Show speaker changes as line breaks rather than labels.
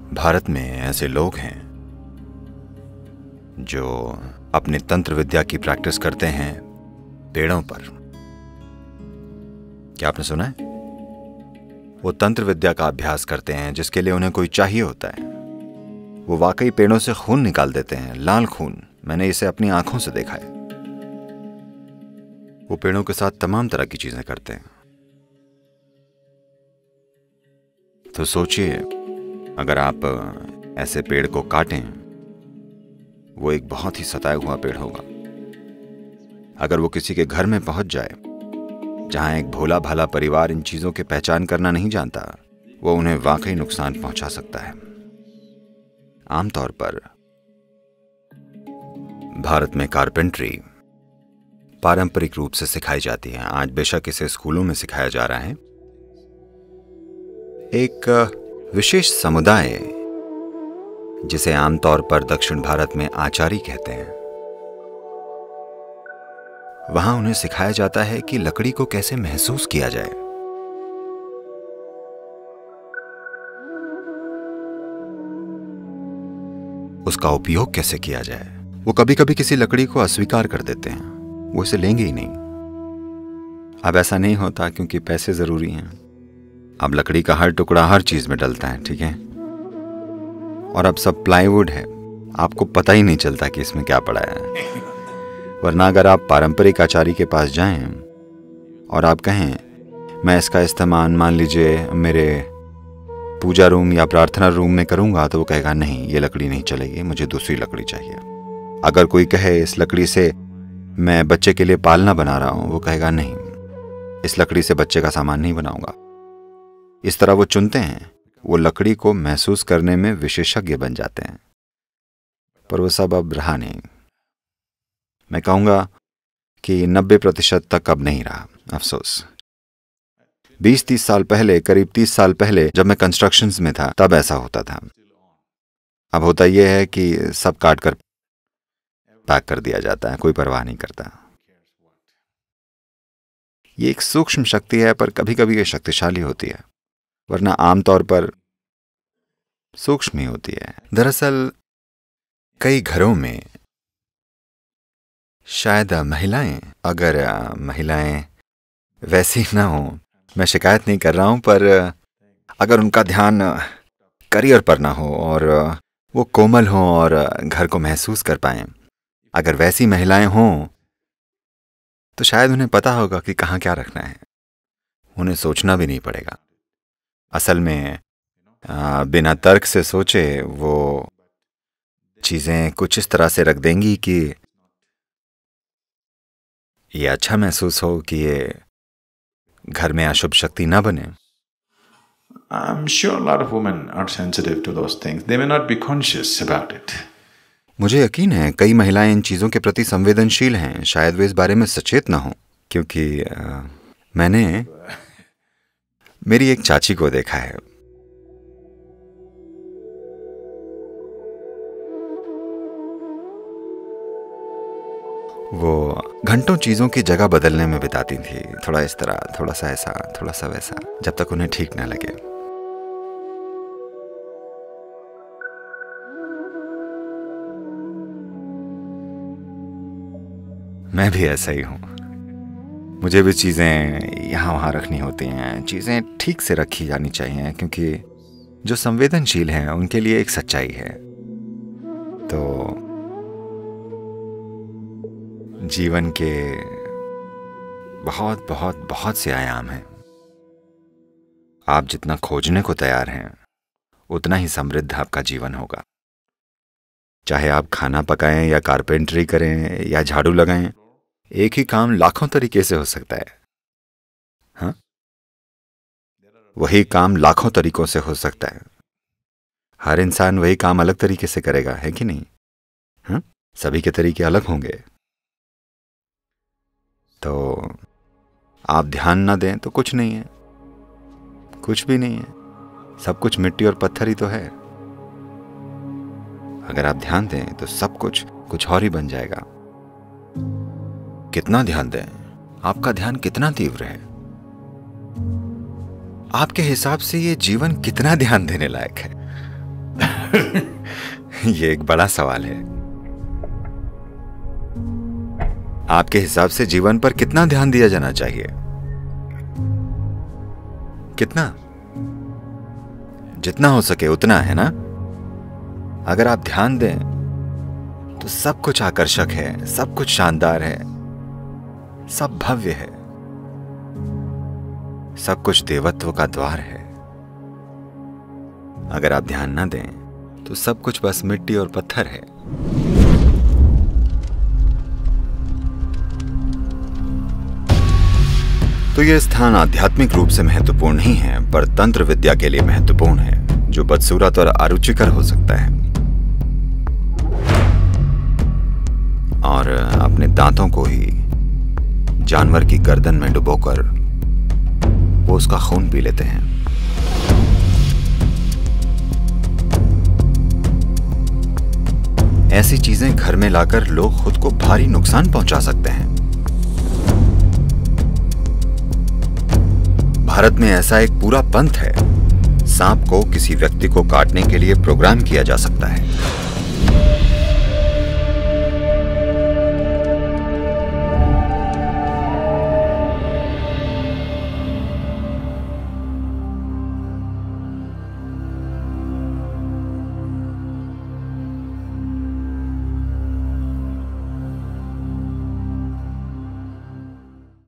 भारत में ऐसे लोग हैं जो अपनी तंत्र विद्या की प्रैक्टिस करते हैं पेड़ों पर। क्या आपने सुना है? वो तंत्र विद्या का अभ्यास करते हैं जिसके लिए उन्हें कोई चाहिए होता है। वो वाकई पेड़ों से खून निकाल देते हैं, लाल खून। मैंने इसे अपनी आंखों से देखा है। वो पेड़ों के साथ तमाम तरह की चीजें करते हैं। तो सोचिए, अगर आप ऐसे पेड़ को काटें, वो एक बहुत ही सताया हुआ पेड़ होगा। अगर वो किसी के घर में पहुंच जाए जहां एक भोला भाला परिवार इन चीजों की पहचान करना नहीं जानता, वो उन्हें वाकई नुकसान पहुंचा सकता है। आमतौर पर भारत में कारपेंट्री पारंपरिक रूप से सिखाई जाती है। आज बेशक इसे स्कूलों में सिखाया जा रहा है। एक विशेष समुदाय जिसे आमतौर पर दक्षिण भारत में आचारी कहते हैं, वहां उन्हें सिखाया जाता है कि लकड़ी को कैसे महसूस किया जाए। उसका उपयोग कैसे किया जाए। वो कभी कभी किसी लकड़ी को अस्वीकार कर देते हैं, वो इसे लेंगे ही नहीं। अब ऐसा नहीं होता क्योंकि पैसे जरूरी हैं। अब लकड़ी का हर टुकड़ा हर चीज में डलता है, ठीक है? और अब सब प्लाईवुड है, आपको पता ही नहीं चलता कि इसमें क्या पड़ा है। वरना अगर आप पारंपरिक आचारी के पास जाएं और आप कहें मैं इसका इस्तेमाल मान लीजिए मेरे पूजा रूम या प्रार्थना रूम में करूंगा, तो वो कहेगा नहीं, ये लकड़ी नहीं चलेगी, मुझे दूसरी लकड़ी चाहिए। अगर कोई कहे इस लकड़ी से मैं बच्चे के लिए पालना बना रहा हूं, वो कहेगा नहीं, इस लकड़ी से बच्चे का सामान नहीं बनाऊंगा। इस तरह वो चुनते हैं। वो लकड़ी को महसूस करने में विशेषज्ञ बन जाते हैं। पर वो सब अब रहा नहीं। मैं कहूंगा कि 90% तक अब नहीं रहा, अफसोस। 20-30 साल पहले, करीब 30 साल पहले जब मैं कंस्ट्रक्शंस में था, तब ऐसा होता था। अब होता यह है कि सब काट कर पैक कर दिया जाता है, कोई परवाह नहीं करता। ये एक सूक्ष्म शक्ति है, पर कभी कभी ये शक्तिशाली होती है, वरना आमतौर पर सूक्ष्म ही होती है। दरअसल कई घरों में शायद अगर महिलाएं वैसी ना हो, मैं शिकायत नहीं कर रहा हूं, पर अगर उनका ध्यान करियर पर ना हो और वो कोमल हों और घर को महसूस कर पाएं, अगर वैसी महिलाएं हों तो शायद उन्हें पता होगा कि कहाँ क्या रखना है। उन्हें सोचना भी नहीं पड़ेगा। असल में बिना तर्क से सोचे वो चीजें कुछ इस तरह से रख देंगी कि ये अच्छा महसूस हो कि ये घर में अशुभ शक्ति ना बने।
I'm sure a lot of women are sensitive to those things. They may not be conscious about it.
मुझे यकीन है कई महिलाएं इन चीजों के प्रति संवेदनशील हैं। शायद वे इस बारे में सचेत ना हो, क्योंकि मैंने मेरी एक चाची को देखा है। वो घंटों चीजों की जगह बदलने में बिताती थी, थोड़ा इस तरह, थोड़ा सा ऐसा, थोड़ा सा वैसा, जब तक उन्हें ठीक ना लगे। मैं भी ऐसा ही हूं। मुझे भी चीजें यहां वहां रखनी होती हैं। चीजें ठीक से रखी जानी चाहिए, क्योंकि जो संवेदनशील हैं उनके लिए एक सच्चाई है। तो जीवन के बहुत बहुत बहुत से आयाम हैं। आप जितना खोजने को तैयार हैं, उतना ही समृद्ध आपका जीवन होगा। चाहे आप खाना पकाएं या कारपेंटरी करें या झाड़ू लगाएं, एक ही काम लाखों तरीके से हो सकता है। हाँ, वही काम लाखों तरीकों से हो सकता है। हर इंसान वही काम अलग तरीके से करेगा, है कि नहीं? हाँ, सभी के तरीके अलग होंगे। तो आप ध्यान ना दें तो कुछ नहीं है, कुछ भी नहीं है। सब कुछ मिट्टी और पत्थर ही तो है। अगर आप ध्यान दें तो सब कुछ कुछ और ही बन जाएगा। कितना ध्यान दें? आपका ध्यान कितना तीव्र है? आपके हिसाब से ये जीवन कितना ध्यान देने लायक है? ये एक बड़ा सवाल है। आपके हिसाब से जीवन पर कितना ध्यान दिया जाना चाहिए? कितना? जितना हो सके उतना, है ना? अगर आप ध्यान दें तो सब कुछ आकर्षक है, सब कुछ शानदार है, सब भव्य है, सब कुछ देवत्व का द्वार है। अगर आप ध्यान न दें तो सब कुछ बस मिट्टी और पत्थर है। तो यह स्थान आध्यात्मिक रूप से महत्वपूर्ण नहीं है, पर तंत्र विद्या के लिए महत्वपूर्ण है, जो बदसूरत और अरुचिकर हो सकता है। और अपने दांतों को ही जानवर की गर्दन में डुबोकर वो उसका खून पी लेते हैं। ऐसी चीजें घर में लाकर लोग खुद को भारी नुकसान पहुंचा सकते हैं। भारत में ऐसा एक पूरा पंथ है, सांप को किसी व्यक्ति को काटने के लिए प्रोग्राम किया जा सकता है।